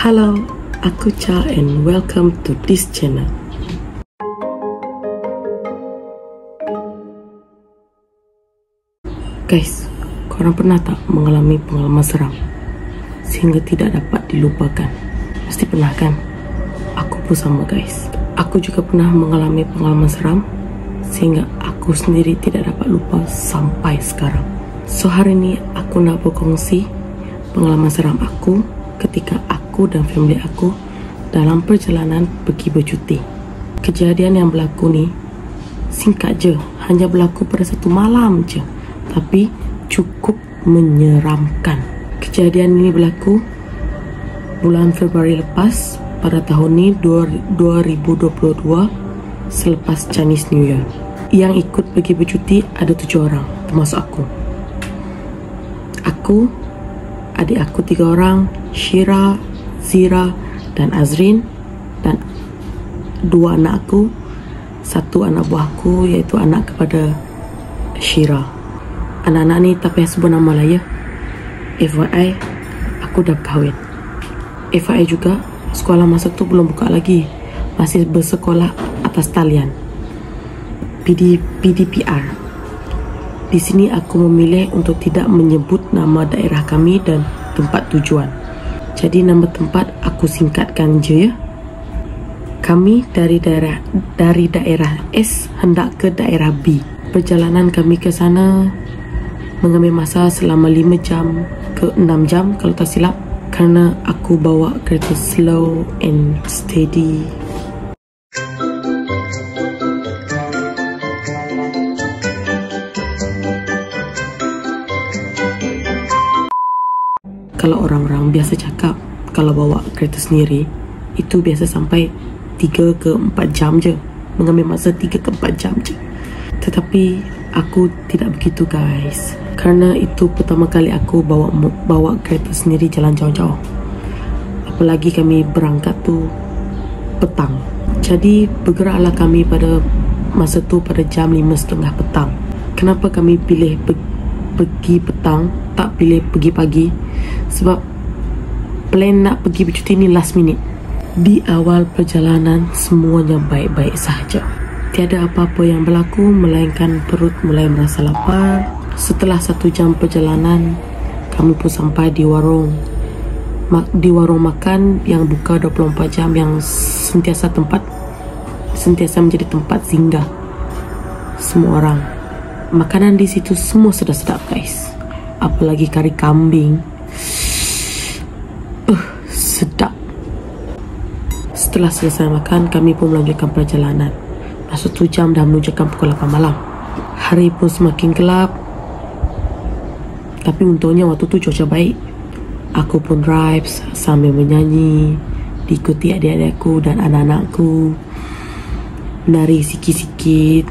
Hello, aku Cha and welcome to this channel. Guys, korang pernah tak mengalami pengalaman seram sehingga tidak dapat dilupakan? Pasti pernah kan? Aku pun sama guys. Aku juga pernah mengalami pengalaman seram sehingga aku sendiri tidak dapat lupa sampai sekarang. So hari ini aku nak berkongsi pengalaman seram aku ketika aku dan family aku dalam perjalanan pergi bercuti. Kejadian yang berlaku ni singkat je, hanya berlaku pada satu malam je, tapi cukup menyeramkan. Kejadian ini berlaku bulan Februari lepas pada tahun ni 2022 selepas Chinese New Year. Yang ikut pergi bercuti ada 7 orang termasuk aku. Aku, adik aku 3 orang, Shira, Zira dan Azrin, dan 2 anak aku, 1 anak buahku iaitu anak kepada Shira. Anak-anak ni tak payah sebut nama lah ya. FYI, aku dah kahwin. FYI juga, sekolah masa tu belum buka lagi, masih bersekolah atas talian PDPR. Di sini aku memilih untuk tidak menyebut nama daerah kami dan tempat tujuan. Jadi nama tempat aku singkatkan je ya. Kami dari daerah S hendak ke daerah B. Perjalanan kami ke sana mengambil masa selama 5 jam ke 6 jam kalau tak silap, kerana aku bawa kereta slow and steady. Kalau orang-orang biasa cakap kalau bawa kereta sendiri itu biasa sampai 3 ke 4 jam je, mengambil masa 3 ke 4 jam je. Tetapi aku tidak begitu guys, kerana itu pertama kali aku bawa kereta sendiri jalan jauh-jauh. Apalagi kami berangkat tu petang. Jadi bergeraklah kami pada masa tu pada jam 5.30 petang. Kenapa kami pilih pergi petang, tak pilih pergi pagi? Sebab plan nak pergi bercuti ni last minute. Di awal perjalanan semuanya baik-baik sahaja, tiada apa-apa yang berlaku melainkan perut mulai merasa lapar. Setelah 1 jam perjalanan, kami pun sampai di warung makan yang buka 24 jam, yang sentiasa menjadi tempat singgah semua orang. Makanan di situ semua sedap-sedap guys, apalagi kari kambing. Sedap. Setelah selesai makan, kami pun melanjutkan perjalanan. Masa 1 jam dah menunjukkan pukul 8 malam. Hari pun semakin gelap, tapi untungnya waktu tu cuaca baik. Aku pun drive sambil menyanyi, diikuti adik-adikku dan anak-anakku, menari sikit-sikit,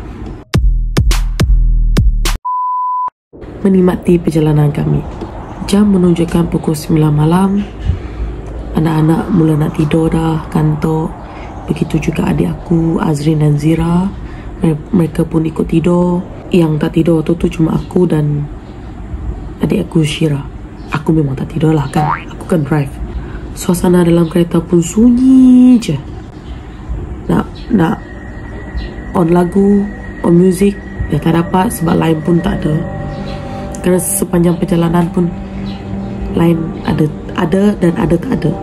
menikmati perjalanan kami. Jam menunjukkan pukul 9 malam. Anak-anak mula nak tidur dah, kantuk. Begitu juga adik aku, Azrin dan Zira. Mereka pun ikut tidur. Yang tak tidur waktu tu cuma aku dan adik aku Shira. Aku memang tak tidur lah kan, aku kan drive. Suasana dalam kereta pun sunyi je. Nak on lagu, on music, dah tak dapat sebab line pun tak ada. Kerana sepanjang perjalanan pun line ada dan ada tak ada.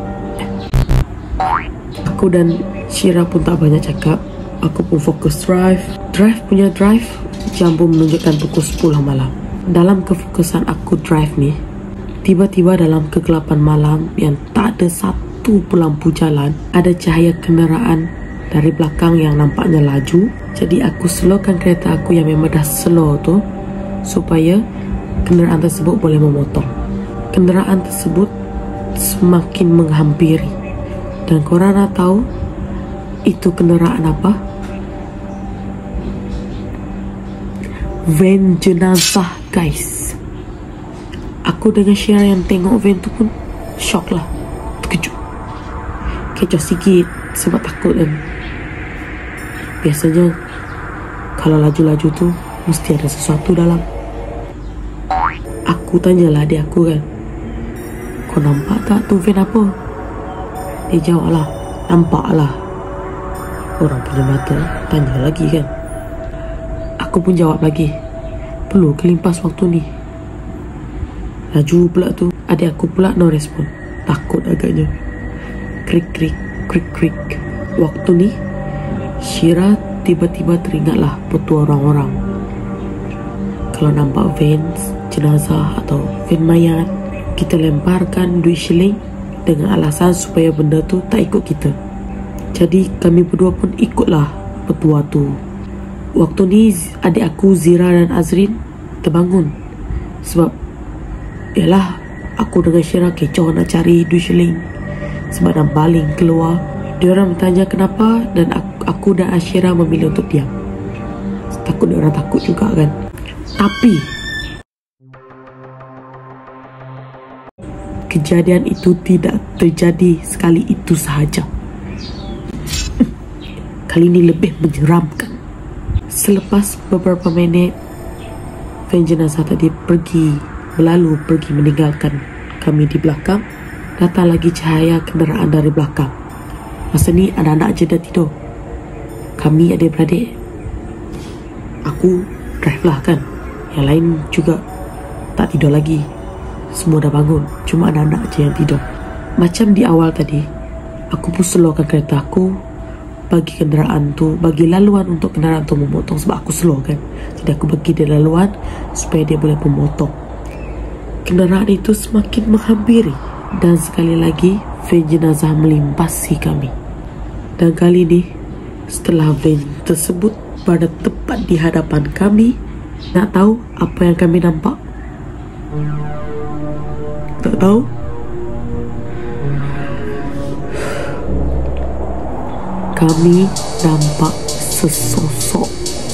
Aku dan Shira pun tak banyak cakap. Aku pun fokus drive. Jam pun menunjukkan pukul 10 malam. Dalam kefokusan aku drive ni, tiba-tiba dalam kegelapan malam yang tak ada satu pun lampu jalan, ada cahaya kenderaan dari belakang yang nampaknya laju. Jadi aku slowkan kereta aku yang memang dah slow tu, supaya kenderaan tersebut boleh memotong. Kenderaan tersebut semakin menghampiri. Dan korang nak tahu itu kenderaan apa? Van jenazah guys. Aku dengan Shira yang tengok van tu pun shock lah, terkejut, kecoh sikit sebab takut kan. Biasanya kalau laju-laju tu mesti ada sesuatu dalam. Aku tanyalah adik aku kan, kau nampak tak tu van apa? Dia jawab lah, nampak lah. Orang punya mata tanya lagi kan. Aku pun jawab lagi, perlu kelimpas waktu ni. Laju pula tu, adik aku pula no respon. Takut agaknya. Krik-krik, krik-krik. Waktu ni Syira tiba-tiba teringatlah petua orang-orang. Kalau nampak van jenazah atau van mayat, kita lemparkan duit shilling dengan alasan supaya benda tu tak ikut kita. Jadi kami berdua pun ikutlah petua tu. Waktu ni adik aku Zira dan Azrin terbangun. Sebab yalah, aku dengan Syira kecoh nak cari duit shilling. Sebab nak baling keluar. Diorang bertanya kenapa, dan aku dan Asyira memilih untuk diam. Takut diorang takut juga kan. Tapi kejadian itu tidak terjadi sekali itu sahaja. Kali ini lebih menyeramkan. Selepas beberapa minit, van jenazah tadi berlalu pergi meninggalkan kami di belakang. Datang lagi cahaya kenderaan dari belakang. Masa ni anak-anak je dah tidur. Kami adik-beradik, aku drive lah kan. Yang lain juga tak tidur lagi. Semua dah bangun, cuma anak-anak je yang tidur. Macam di awal tadi, aku pun slowkan kereta aku, bagi laluan untuk kenderaan tu memotong. Sebab aku slow kan, jadi aku bagi dia laluan supaya dia boleh memotong. Kenderaan itu semakin menghampiri, dan sekali lagi van jenazah melimpasi kami. Dan kali ini, setelah van tersebut berada tepat di hadapan kami, nak tahu apa yang kami nampak? Tak tahu? Kami nampak sesosok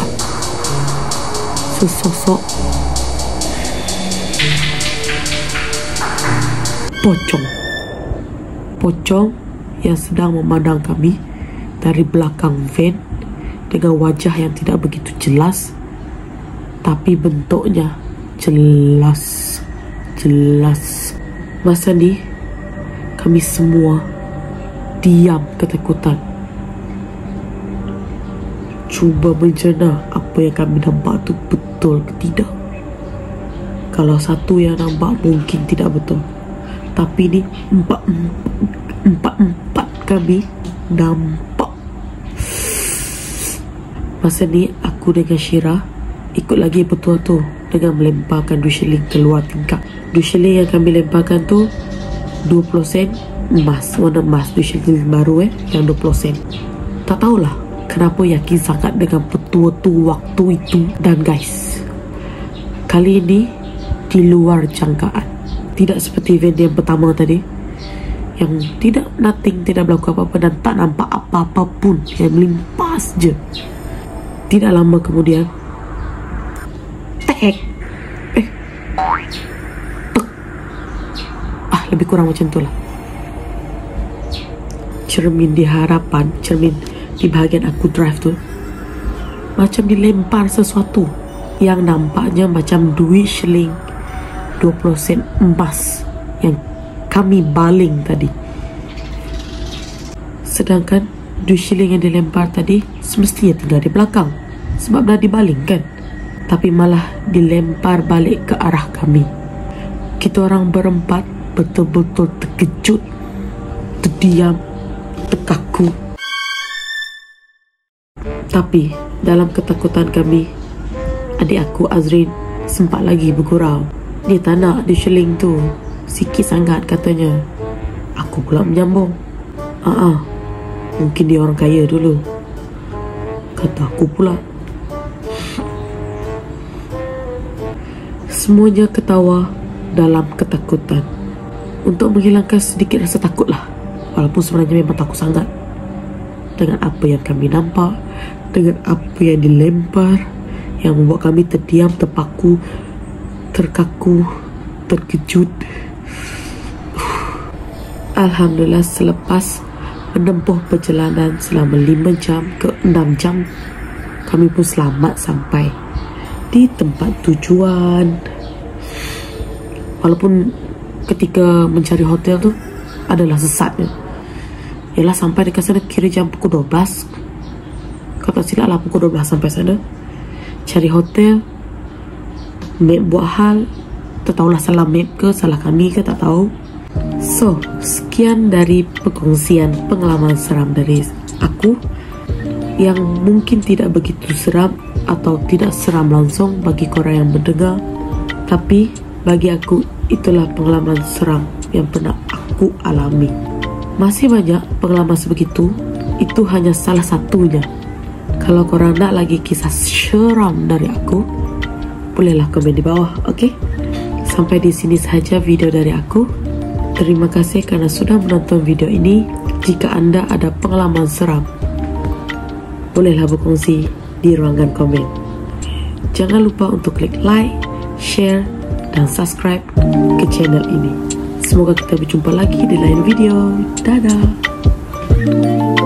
pocong yang sedang memandang kami dari belakang van dengan wajah yang tidak begitu jelas, tapi bentuknya jelas. Masa ni kami semua diam ketakutan, cuba mencerna apa yang kami nampak tu betul ke tidak. Kalau satu yang nampak mungkin tidak betul, tapi ni empat kami nampak. Masa ni aku dengan Syira ikut lagi petua tu dengan melemparkan duit shilling keluar tingkap. Duit shilling yang kami lemparkan tu 20 sen emas, warna emas, duit shilling baru yang 20 sen. Tak tahulah kenapa yakin sangat dengan petua tu waktu itu. Dan guys, kali ini di luar jangkaan. Tidak seperti van yang pertama tadi, yang tidak berlaku apa-apa dan tak nampak apa-apa pun, yang melimpas je. Tidak lama kemudian, lebih kurang macam tu lah. Cermin di bahagian aku drive tu macam dilempar sesuatu yang nampaknya macam duit shilling 20 sen emas yang kami baling tadi. Sedangkan duit shilling yang dilempar tadi semestinya tinggal di belakang sebab dah dibaling kan, tapi malah dilempar balik ke arah kami. Kita orang berempat betul-betul terkejut, terdiam, terkaku. Tapi dalam ketakutan kami, adik aku Azrin sempat lagi bergurau. Dia tak nak duit shilling tu, sikit sangat katanya. Aku pula menyambung, mungkin dia orang kaya dulu, kata aku pula. Semuanya ketawa dalam ketakutan untuk menghilangkan sedikit rasa takut lah. Walaupun sebenarnya memang takut sangat dengan apa yang kami nampak, dengan apa yang dilempar, yang membuat kami terdiam, terpaku, terkaku, terkejut. Alhamdulillah, selepas menempuh perjalanan selama 5 jam ke 6 jam, kami pun selamat sampai di tempat tujuan. Walaupun ketika mencari hotel tu adalah sesatnya, Yalah, sampai dekat sana kira jam pukul 12. Kau tak silap lah, pukul 12 sampai sana. Cari hotel, map buat hal. Tak tahulah salah map ke, salah kami ke, tak tahu. So, sekian dari perkongsian pengalaman seram dari aku, yang mungkin tidak begitu seram atau tidak seram langsung bagi korang yang mendengar. Tapi bagi aku, itulah pengalaman seram yang pernah aku alami. Masih banyak pengalaman sebegitu, itu hanya salah satunya. Kalau korang nak lagi kisah seram dari aku, bolehlah komen di bawah, oke? Sampai di sini sahaja video dari aku. Terima kasih karena sudah menonton video ini. Jika anda ada pengalaman seram, bolehlah berkongsi di ruangan komen. Jangan lupa untuk klik like, share, dan subscribe ke channel ini. Semoga kita berjumpa lagi di lain video. Dadah!